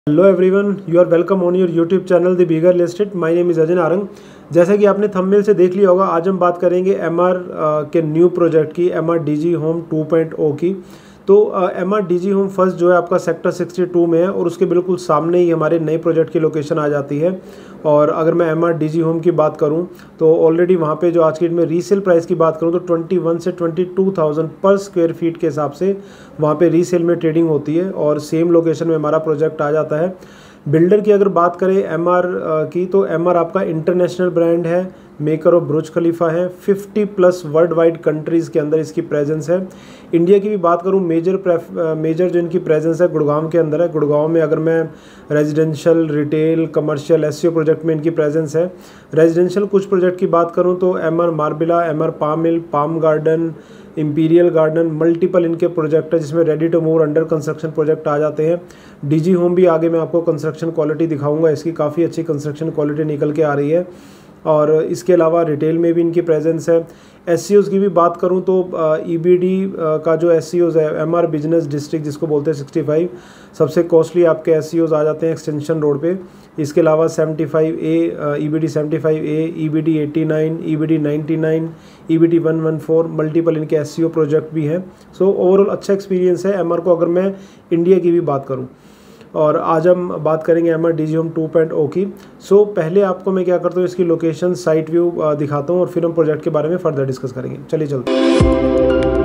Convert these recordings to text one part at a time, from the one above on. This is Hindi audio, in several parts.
Hello everyone, you are welcome on your YouTube channel the bigger real estate. My name is Ajay Narang. जैसा कि आपने थंबनेल से देख लिया होगा, आज हम बात करेंगे एमआर के न्यू प्रोजेक्ट की, एमआर डीजी होम 2.0 की। तो एमआर डीजी होम फर्स्ट जो है आपका सेक्टर 62 में है और उसके बिल्कुल सामने ही हमारे नए प्रोजेक्ट की लोकेशन आ जाती है। और अगर मैं एमआर डीजी होम की बात करूं तो ऑलरेडी वहां पे जो आज की डेट में रीसेल प्राइस की बात करूं तो 21 से 22,000 पर स्क्वायर फीट के हिसाब से वहां पे रीसेल में ट्रेडिंग होती है और सेम लोकेशन में हमारा प्रोजेक्ट आ जाता है। बिल्डर की अगर बात करें एमआर की, तो एमआर आपका इंटरनेशनल ब्रांड है, मेकर ऑफ बुर्ज खलीफा है, 50 प्लस वर्ल्ड वाइड कंट्रीज़ के अंदर इसकी प्रेजेंस है। इंडिया की भी बात करूं, मेजर जो इनकी प्रेजेंस है गुड़गांव के अंदर है। गुड़गांव में अगर मैं residential, retail, commercial, SCO project में इनकी प्रेजेंस है। रेजिडेंशियल कुछ प्रोजेक्ट की बात करूं तो MR Marbella, MR palm hill, palm garden, imperial garden, multiple इनके प्रोजेक्ट है जिसमें ready to move under construction project आ जाते हैं। डीजी होम भी आगे मैं आपको कंस्ट्रक्शन क्वालिटी दिखाऊंगा, इसकी काफ़ी अच्छी कंस्ट्रक्शन क्वालिटी निकल के आ रही है। और इसके अलावा रिटेल में भी इनकी प्रेजेंस है। एससीओज़ की भी बात करूं तो ईबीडी का जो एससीओज़ है, एमआर बिजनेस डिस्ट्रिक्ट जिसको बोलते हैं 65, सबसे कॉस्टली आपके एससीओज़ आ जाते हैं एक्सटेंशन रोड पे। इसके अलावा 75A, EBD 75A, EBD 89, EBD 99, EBD 114, multiple इनके एससीओ प्रोजेक्ट भी हैं। सो ओवरऑल अच्छा एक्सपीरियंस है एमआर को, अगर मैं इंडिया की भी बात करूँ। और आज हम बात करेंगे एमआर डीजी होम 2.0 की। सो पहले आपको मैं क्या करता हूँ, इसकी लोकेशन, साइट व्यू दिखाता हूँ और फिर हम प्रोजेक्ट के बारे में फर्दर डिस्कस करेंगे। चलिए चलते हैं।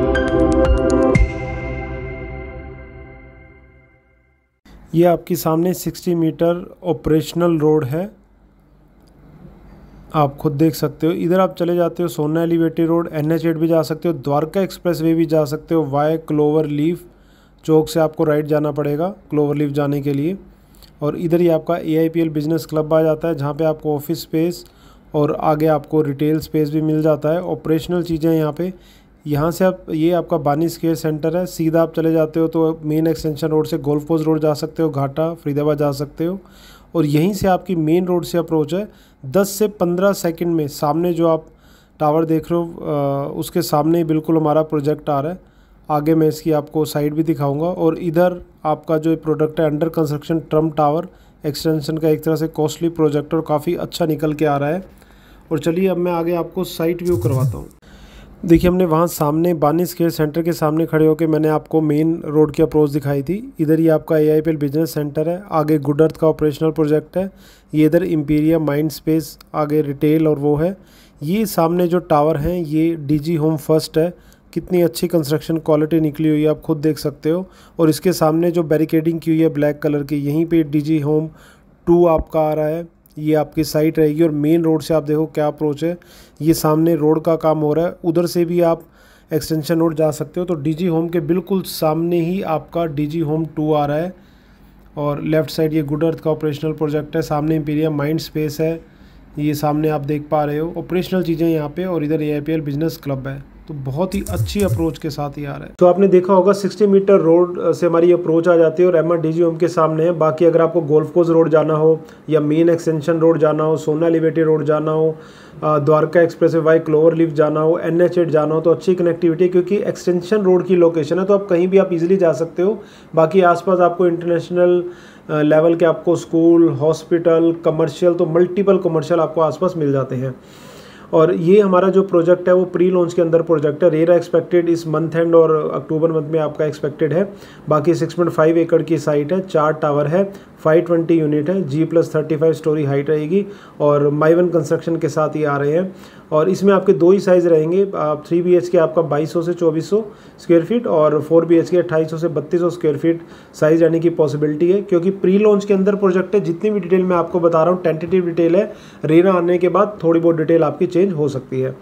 ये आपके सामने 60 मीटर ऑपरेशनल रोड है, आप खुद देख सकते हो। इधर आप चले जाते हो सोना एलिवेटेड रोड, NH8 भी जा सकते हो, द्वारका एक्सप्रेस वे भी जा सकते हो, वाया क्लोवर लीफ चौक से आपको राइट जाना पड़ेगा क्लोवर लीफ जाने के लिए। और इधर ही आपका AIPL बिजनेस क्लब आ जाता है जहाँ पे आपको ऑफिस स्पेस और आगे आपको रिटेल स्पेस भी मिल जाता है। ऑपरेशनल चीज़ें यहाँ पे, यहाँ से आप, ये आपका बानी स्क्वायर सेंटर है। सीधा आप चले जाते हो तो मेन एक्सटेंशन रोड से गोल्फ कोर्स रोड जा सकते हो, घाटा फरीदाबाद जा सकते हो। और यहीं से आपकी मेन रोड से अप्रोच है। 10 से 15 सेकंड में सामने जो आप टावर देख रहे हो उसके सामने ही बिल्कुल हमारा प्रोजेक्ट आ रहा है। आगे मैं इसकी आपको साइड भी दिखाऊंगा। और इधर आपका जो प्रोडक्ट है under construction Trump tower extension का, एक तरह से कॉस्टली प्रोजेक्ट और काफ़ी अच्छा निकल के आ रहा है। और चलिए अब मैं आगे आपको साइट व्यू करवाता हूँ। देखिए, हमने वहाँ सामने बानी स्क्वायर सेंटर के सामने खड़े होकर मैंने आपको मेन रोड की अप्रोच दिखाई थी। इधर ही आपका AIPL बिजनेस सेंटर है, आगे गुड अर्थ का ऑपरेशनल प्रोजेक्ट है। ये इधर इंपीरिया माइंड स्पेस, आगे रिटेल और वो है। ये सामने जो टावर हैं ये डीजी होम फर्स्ट है। कितनी अच्छी कंस्ट्रक्शन क्वालिटी निकली हुई है आप खुद देख सकते हो। और इसके सामने जो बैरिकेडिंग की हुई है ब्लैक कलर की, यहीं पे डीजी होम 2 आपका आ रहा है। ये आपकी साइट रहेगी और मेन रोड से आप देखो क्या अप्रोच है। ये सामने रोड का काम हो रहा है, उधर से भी आप एक्सटेंशन रोड जा सकते हो। तो डीजी होम के बिल्कुल सामने ही आपका डीजी होम 2 आ रहा है। और लेफ़्ट साइड ये गुड अर्थ का ऑपरेशनल प्रोजेक्ट है, सामने इंपीरिया माइंड स्पेस है, ये सामने आप देख पा रहे हो ऑपरेशनल चीज़ें यहाँ पे। और इधर AIPL बिजनेस क्लब है, तो बहुत ही अच्छी अप्रोच के साथ ही आ रहा है। तो आपने देखा होगा 60 मीटर रोड से हमारी अप्रोच आ जाती है और एमआर डीजी होम के सामने है। बाकी अगर आपको गोल्फ कोर्स रोड जाना हो या मेन एक्सटेंशन रोड जाना हो, सोना एलिवेटेड रोड जाना हो, Dwarka expressway Y cloverleaf जाना हो, NH8 जाना हो, तो अच्छी कनेक्टिविटी है क्योंकि एक्सटेंशन रोड की लोकेशन है, तो आप कहीं भी आप इजीली जा सकते हो। बाकी आसपास आपको इंटरनेशनल लेवल के आपको स्कूल, हॉस्पिटल, कमर्शियल, तो मल्टीपल कमर्शियल आपको आसपास मिल जाते हैं। और ये हमारा जो प्रोजेक्ट है वो प्री लॉन्च के अंदर प्रोजेक्ट है। रेरा एक्सपेक्टेड इस मंथ एंड और अक्टूबर मंथ में आपका एक्सपेक्टेड है। बाकी 6.5 एकड़ की साइट है, 4 टावर है, 520 यूनिट है, G+35 स्टोरी हाइट रहेगी और माइवन कंस्ट्रक्शन के साथ ही आ रहे हैं। और इसमें आपके 2 ही साइज़ रहेंगे। 3 BHK आपका 2200 से 2400 स्क्वायर फीट और 4 BHK 2800 से 3200 स्क्वायर फीट साइज़ रहने की पॉसिबिलिटी है क्योंकि प्री लॉन्च के अंदर प्रोजेक्ट है। जितनी भी डिटेल मैं आपको बता रहा हूँ टेंटेटिव डिटेल है, रेरा आने के बाद थोड़ी बहुत डिटेल आपकी चेंज हो सकती है।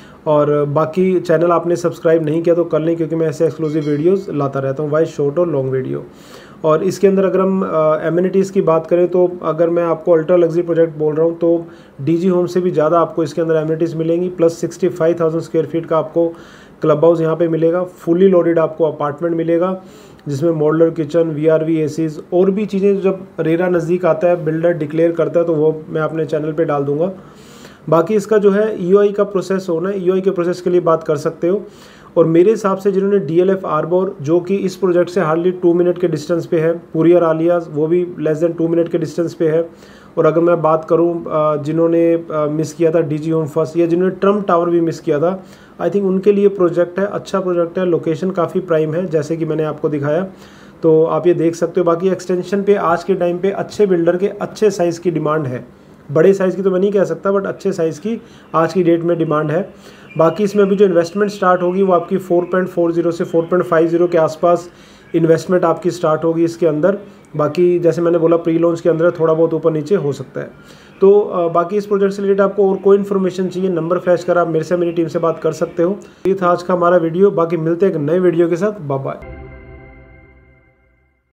और बाकी चैनल आपने सब्सक्राइब नहीं किया तो कर लें क्योंकि मैं ऐसे एक्सक्लूसिव वीडियोस लाता रहता हूँ, वाइज शॉर्ट और लॉन्ग वीडियो। और इसके अंदर अगर हम एमिनिटीज़ की बात करें तो अगर मैं आपको अल्ट्रा लग्जरी प्रोजेक्ट बोल रहा हूँ तो डीजी होम से भी ज़्यादा आपको इसके अंदर एमिनिटीज़ मिलेंगी। प्लस 65,000 स्क्वायर फीट का आपको क्लब हाउस यहाँ पे मिलेगा। फुली लोडेड आपको अपार्टमेंट मिलेगा जिसमें मॉडुलर किचन, VRV ACs और भी चीज़ें जब रेरा नज़दीक आता है, बिल्डर डिक्लेयर करता है तो वो मैं अपने चैनल पर डाल दूँगा। बाकी इसका जो है EOI का प्रोसेस होना है, EOI के प्रोसेस के लिए बात कर सकते हो। और मेरे हिसाब से जिन्होंने DLF आर्बोर, जो कि इस प्रोजेक्ट से हार्डली 2 मिनट के डिस्टेंस पे है, पूरियर आलियाज वो भी लेस देन 2 मिनट के डिस्टेंस पे है। और अगर मैं बात करूं जिन्होंने मिस किया था DG होम फर्स्ट, या जिन्होंने ट्रम्प टावर भी मिस किया था, आई थिंक उनके लिए प्रोजेक्ट है, अच्छा प्रोजेक्ट है। लोकेशन काफ़ी प्राइम है जैसे कि मैंने आपको दिखाया, तो आप ये देख सकते हो। बाकी एक्सटेंशन पे आज के टाइम पे अच्छे बिल्डर के अच्छे साइज़ की डिमांड है, बड़े साइज़ की तो मैं नहीं कह सकता, बट अच्छे साइज़ की आज की डेट में डिमांड है। बाकी इसमें अभी जो इन्वेस्टमेंट स्टार्ट होगी वो आपकी 4.40 से 4.50 के आसपास इन्वेस्टमेंट आपकी स्टार्ट होगी इसके अंदर। बाकी जैसे मैंने बोला प्री लॉन्च के अंदर थोड़ा बहुत ऊपर नीचे हो सकता है। तो बाकी इस प्रोजेक्ट से रिलेटेड आपको और कोई इन्फॉर्मेशन चाहिए, नंबर फ्लैश कर आप मेरे से, मेरी टीम से बात कर सकते हो। ये था आज का हमारा वीडियो, बाकी मिलते हैं एक नए वीडियो के साथ। Bye bye.